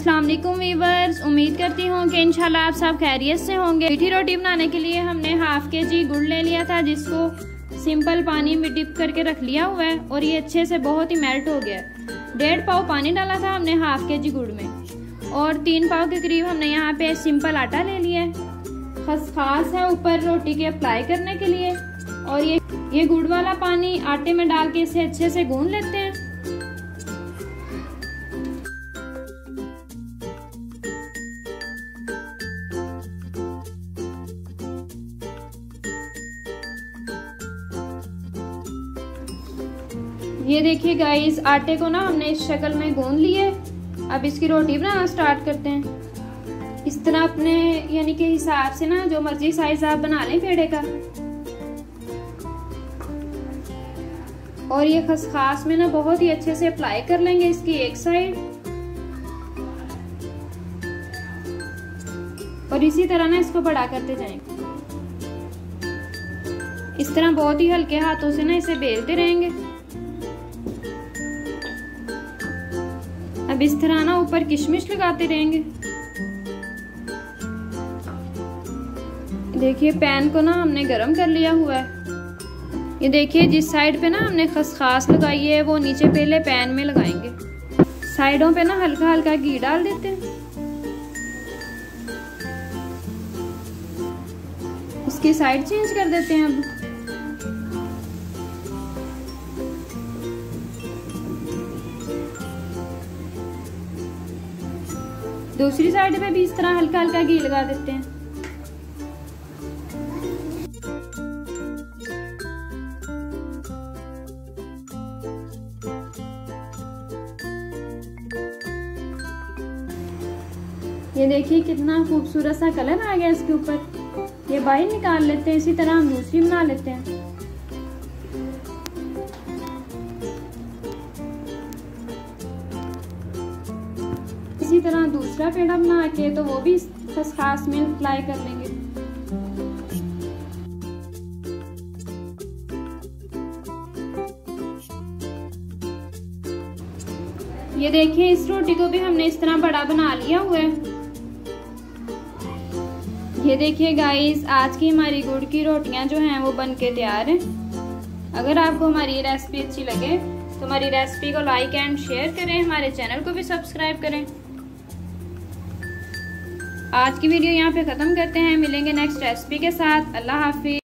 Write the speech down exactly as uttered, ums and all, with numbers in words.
अस्सलाम वालेकुम वीवर्स, उम्मीद करती हूँ कि इंशाल्लाह आप सब खैरियत से होंगे। मीठी रोटी बनाने के लिए हमने हाफ के जी गुड़ ले लिया था, जिसको सिंपल पानी में डिप करके रख लिया हुआ है और ये अच्छे से बहुत ही मेल्ट हो गया। डेढ़ पाव पानी डाला था हमने हाफ के जी गुड़ में और तीन पाव के करीब हमने यहाँ पे सिंपल आटा ले लिया है। खसखास है ऊपर रोटी के अप्लाई करने के लिए और ये ये गुड़ वाला पानी आटे में डाल के इसे अच्छे से गूंद लेते हैं। ये देखिए गाइस, आटे को ना हमने इस शक्ल में गूंद लिए। अब इसकी रोटी बनाना स्टार्ट करते हैं। इस तरह अपने यानी के हिसाब से ना जो मर्जी साइज आप बना लें पेड़े का। और ये खसखास में ना बहुत ही अच्छे से अप्लाई कर लेंगे इसकी एक साइड और इसी तरह ना इसको बड़ा करते जाएंगे। इस तरह बहुत ही हल्के हाथों से ना इसे बेलते रहेंगे। अब इस तरह ना ऊपर किशमिश लगाते रहेंगे। देखिए पैन को ना हमने गरम कर लिया हुआ है। ये देखिए जिस साइड पे ना हमने खसखास लगाई है वो नीचे पहले पैन में लगाएंगे। साइडों पे ना हल्का हल्का घी डाल देते हैं। इसकी साइड चेंज कर देते हैं। अब दूसरी साइड पे भी इस तरह हल्का हल्का घी लगा देते हैं। ये देखिए कितना खूबसूरत सा कलर आ गया इसके ऊपर। ये बाहर निकाल लेते हैं। इसी तरह हम दूसरी बना लेते हैं। इसी तरह दूसरा पेड़ा बना के तो वो भी खसखास में अप्लाई कर लेंगे। ये देखिए इस रोटी को भी हमने इस तरह बड़ा बना लिया हुआ है। ये देखिए गाइस, आज की हमारी गुड़ की रोटियां जो हैं वो बनके तैयार हैं। अगर आपको हमारी रेसिपी अच्छी लगे तो हमारी रेसिपी को लाइक एंड शेयर करें। हमारे चैनल को भी सब्सक्राइब करें। आज की वीडियो यहाँ पे खत्म करते हैं। मिलेंगे नेक्स्ट रेसिपी के साथ। अल्लाह हाफिज।